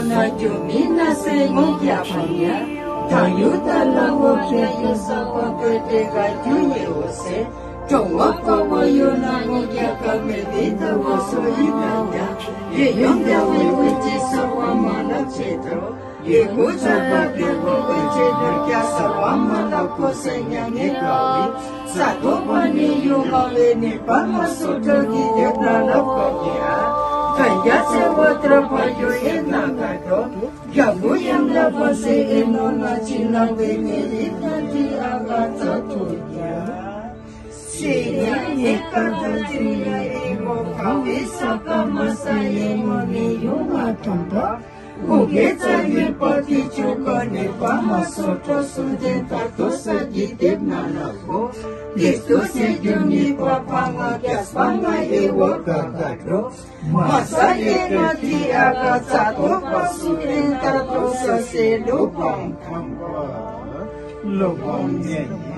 na chu mi na se ngô kia phong ya thằng yu ta la wo kia yu sa qua cơ te ga chu yu se trong ngõ có wo yu na ngô kia ka me vi ta wo so yi na ya ye yong ya we we chi sa wa ma na che tro ye mo cha pa ke wo we che na kya sa wa ma na ko se nya ne ka wi sa to pa ni yu ma we ni pa ma so to gi de na na ko ya thầy giá sẽ vô tra pa yu ye na ka do ya mu yam la pa se e no na chi na we ni ta ti a ga ta tu ya si ya ye ka ta ti ya e mo ka vi sa ka ma sa ye mo ni yu ma thong da Ugeza yipati chuka ni pama soto sudenta tosa jitip nanako Gistu sejuni papanga kiaspanga ewa kakadro Masa yenati akasato pasudenta tosa sedupang kamba Lubang